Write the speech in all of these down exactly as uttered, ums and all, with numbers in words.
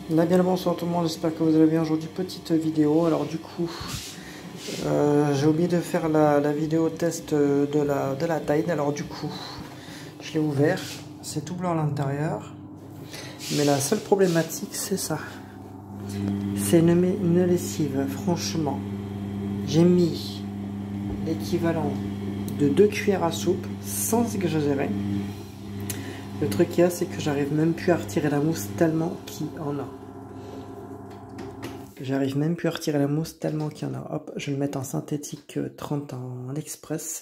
Là bien le bonsoir tout le monde, j'espère que vous allez bien. Aujourd'hui petite vidéo. Alors du coup euh, j'ai oublié de faire la, la vidéo test de la, de la Tide. Alors du coup je l'ai ouvert, c'est tout blanc à l'intérieur, mais la seule problématique c'est ça, c'est une, une lessive. Franchement j'ai mis l'équivalent de deux cuillères à soupe sans exagérer. Le truc qu'il y a, c'est que j'arrive même plus à retirer la mousse tellement qu'il y en a. J'arrive même plus à retirer la mousse tellement qu'il y en a. Hop, je vais le mettre en synthétique trente en express.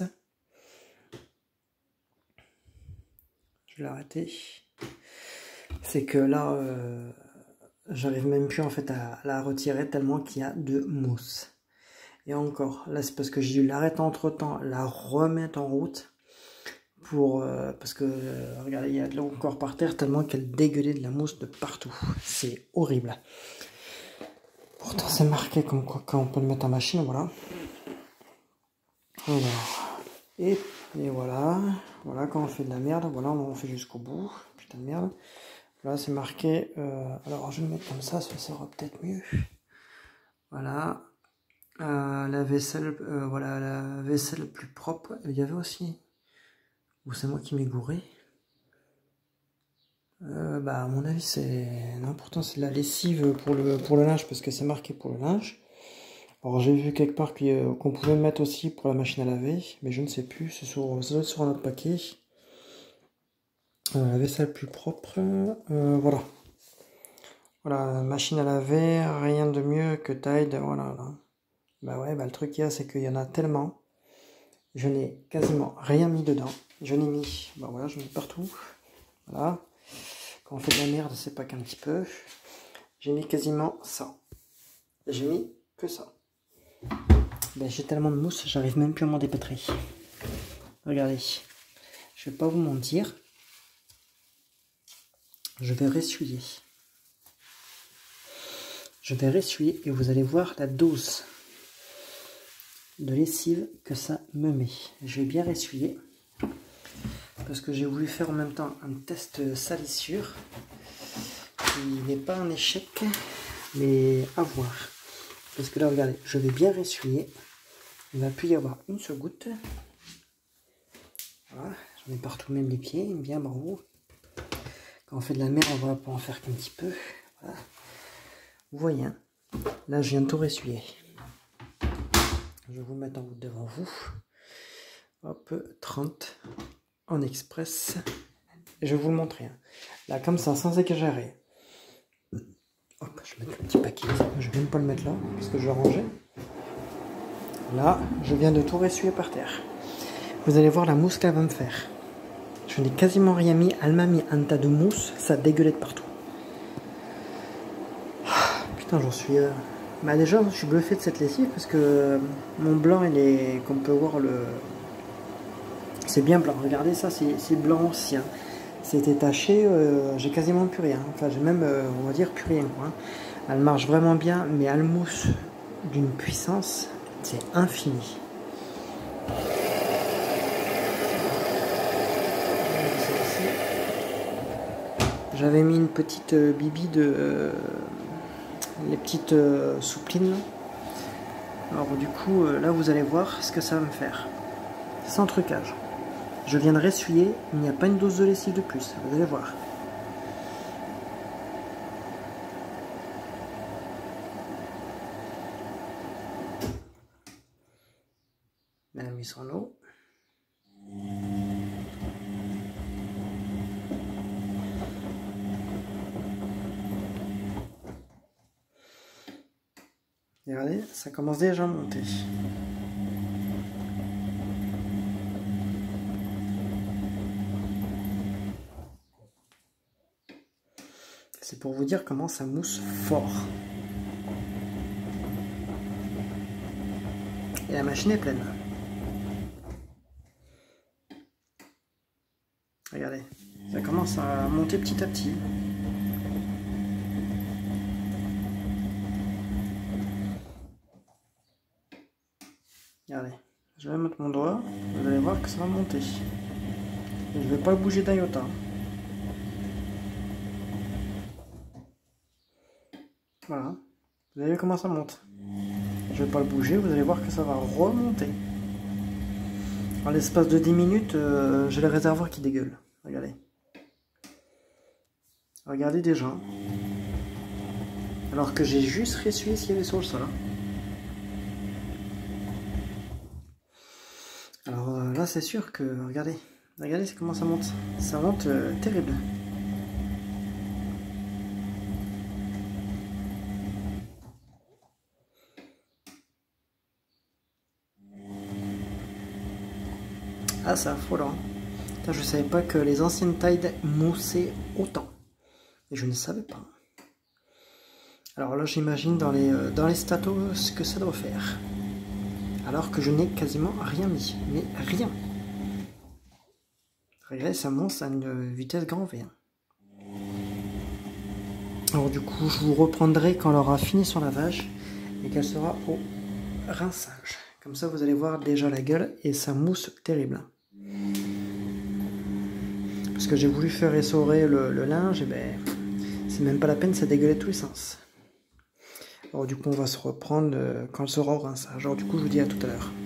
Je vais l'arrêter. C'est que là, euh, j'arrive même plus en fait à la retirer tellement qu'il y a de mousse. Et encore, là c'est parce que j'ai dû l'arrêter entre temps, la remettre en route. Pour, euh, parce que, euh, regardez, il y a de l'eau encore par terre tellement qu'elle dégueulait de la mousse de partout. C'est horrible. Pourtant, c'est marqué comme quoi quand on peut le mettre en machine, voilà. Alors, et, et voilà. Voilà, quand on fait de la merde, voilà, on fait jusqu'au bout. Putain de merde. Là, c'est marqué. Euh, alors, je vais le mettre comme ça, ça sera peut-être mieux. Voilà. Euh, la vaisselle, euh, voilà, la vaisselle plus propre. Il y avait aussi. Ou c'est moi qui m'ai gouré. Euh, bah à mon avis c'est... Non, pourtant c'est de la lessive pour le, pour le linge, parce que c'est marqué pour le linge. Alors j'ai vu quelque part qu'on euh, qu'on pouvait mettre aussi pour la machine à laver, mais je ne sais plus, c'est sur, sur notre paquet. Euh, la vaisselle plus propre, euh, voilà. Voilà, machine à laver, rien de mieux que Tide, voilà. Là. Bah ouais, bah le truc qu'il y a, c'est qu'il y en a tellement. Je n'ai quasiment rien mis dedans. Je n'ai mis, bah voilà, je mets partout. Voilà. Quand on fait de la merde, c'est pas qu'un petit peu. J'ai mis quasiment ça. J'ai mis que ça. Ben, j'ai tellement de mousse, j'arrive même plus à m'en dépêtrer. Regardez. Je vais pas vous mentir. Je vais ressuyer. Je vais ressuyer et vous allez voir la dose de lessive que ça me met. Je vais bien ressuyer. Parce que j'ai voulu faire en même temps un test salissure. Il n'est pas un échec, mais à voir. Parce que là, regardez, je vais bien ressuyer. Il ne va plus y avoir une seule goutte. Voilà, j'en mets partout, même les pieds, bien bravo. Quand on fait de la merde, on va pas en faire qu'un petit peu. Voilà. Vous voyez, hein, là, je viens de tout ressuyer. Je vais vous mettre en route devant vous. Hop, trente en express. Et je vais vous le montrer. Hein. Là, comme ça, sans exagérer. Hop, je vais mettre le petit paquet. Je vais même pas le mettre là, parce que je vais ranger. Là, je viens de tout ressuyer par terre. Vous allez voir la mousse qu'elle va me faire. Je n'ai quasiment rien mis. Elle m'a mis un tas de mousse. Ça dégueulait de partout. Putain, j'en suis... Euh... Bah déjà, je suis bluffé de cette lessive parce que mon blanc, il est... Comme on peut voir, le... c'est bien blanc. Regardez ça, c'est blanc ancien. C'était taché, euh, j'ai quasiment plus rien. Enfin, j'ai même, euh, on va dire, plus rien. Quoi. Elle marche vraiment bien, mais elle mousse d'une puissance, c'est infini. J'avais mis une petite euh, bibi de... Euh, les petites euh, souplines. Alors du coup, euh, là, vous allez voir ce que ça va me faire. Sans trucage. Je viens de ressuyer, il n'y a pas une dose de lessive de plus, vous allez voir. Elle a mis son eau. Et regardez, ça commence déjà à monter. C'est pour vous dire comment ça mousse fort. Et la machine est pleine. Regardez, ça commence à monter petit à petit. Regardez, je vais mettre mon doigt, vous allez voir que ça va monter. Et je ne vais pas le bouger d'un iota. Voilà. Vous avez vu comment ça monte. Je vais pas le bouger, vous allez voir que ça va remonter. En l'espace de dix minutes, euh, j'ai le réservoir qui dégueule. Regardez. Regardez déjà. Alors que j'ai juste ressuyé ce qu'il y avait sur le sol. Hein. Alors euh, là, c'est sûr que... Regardez. Regardez comment ça monte. Ça monte euh, terrible. Ah, c'est affolant. Je savais pas que les anciennes Tide moussaient autant. Et je ne savais pas. Alors là, j'imagine dans les, euh, dans les statos ce que ça doit faire. Alors que je n'ai quasiment rien mis. Mais rien. Regardez, ça monte à une vitesse grand V. Alors du coup, je vous reprendrai quand elle aura fini son lavage. Et qu'elle sera au rinçage. Comme ça, vous allez voir déjà la gueule. Et ça mousse terrible. Parce que j'ai voulu faire essorer le, le linge, et ben, c'est même pas la peine, ça dégueulait de tous les sens. Alors du coup, on va se reprendre quand elle sera au rinçage. Alors du coup, je vous dis à tout à l'heure.